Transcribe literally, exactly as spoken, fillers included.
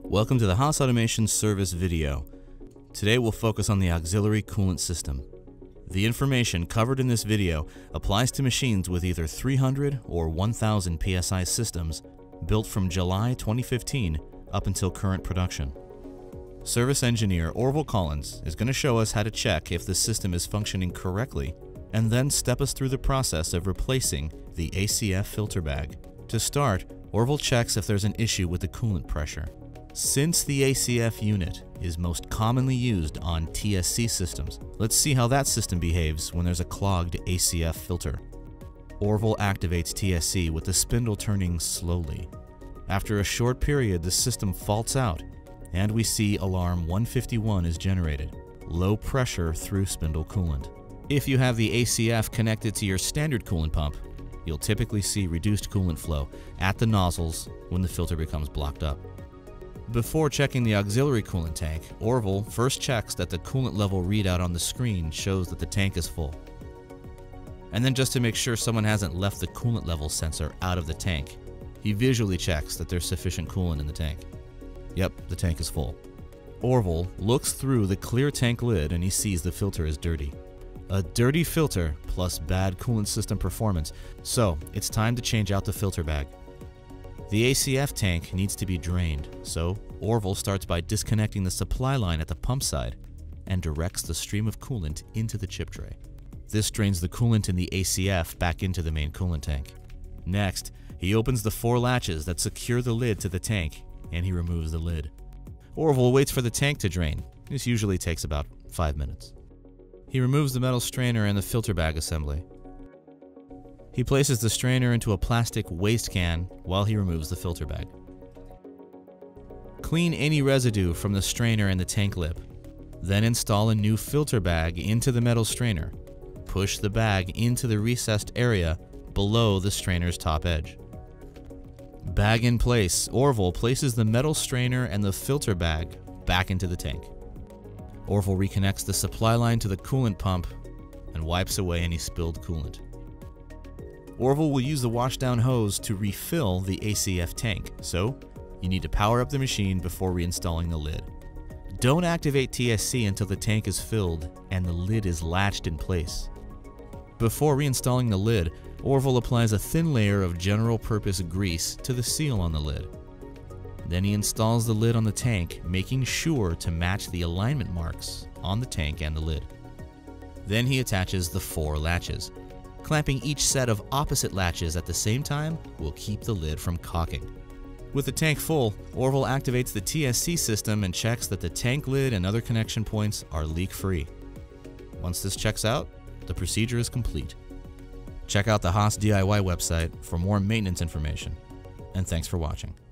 Welcome to the Haas Automation Service video. Today we'll focus on the auxiliary coolant system. The information covered in this video applies to machines with either three hundred or one thousand P S I systems built from July twenty fifteen up until current production. Service engineer Orville Collins is going to show us how to check if the system is functioning correctly and then step us through the process of replacing the A C F filter bag. To start, Orville checks if there's an issue with the coolant pressure. Since the A C F unit is most commonly used on T S C systems, let's see how that system behaves when there's a clogged A C F filter. Orville activates T S C with the spindle turning slowly. After a short period, the system faults out, and we see alarm one fifty-one is generated, low pressure through spindle coolant. If you have the A C F connected to your standard coolant pump, you'll typically see reduced coolant flow at the nozzles when the filter becomes blocked up. Before checking the auxiliary coolant tank, Orville first checks that the coolant level readout on the screen shows that the tank is full. And then, just to make sure someone hasn't left the coolant level sensor out of the tank, he visually checks that there's sufficient coolant in the tank. Yep, the tank is full. Orville looks through the clear tank lid and he sees the filter is dirty. A dirty filter plus bad coolant system performance, so it's time to change out the filter bag. The A C F tank needs to be drained, so Orville starts by disconnecting the supply line at the pump side and directs the stream of coolant into the chip tray. This drains the coolant in the A C F back into the main coolant tank. Next, he opens the four latches that secure the lid to the tank and he removes the lid. Orville waits for the tank to drain. This usually takes about five minutes. He removes the metal strainer and the filter bag assembly. He places the strainer into a plastic waste can while he removes the filter bag. Clean any residue from the strainer and the tank lip. Then install a new filter bag into the metal strainer. Push the bag into the recessed area below the strainer's top edge. Bag in place, Orville places the metal strainer and the filter bag back into the tank. Orville reconnects the supply line to the coolant pump and wipes away any spilled coolant. Orville will use the washdown hose to refill the A C F tank, so you need to power up the machine before reinstalling the lid. Don't activate T S C until the tank is filled and the lid is latched in place. Before reinstalling the lid, Orville applies a thin layer of general-purpose grease to the seal on the lid. Then he installs the lid on the tank, making sure to match the alignment marks on the tank and the lid. Then he attaches the four latches. Clamping each set of opposite latches at the same time will keep the lid from cocking. With the tank full, Orville activates the T S C system and checks that the tank lid and other connection points are leak-free. Once this checks out, the procedure is complete. Check out the Haas D I Y website for more maintenance information, and thanks for watching.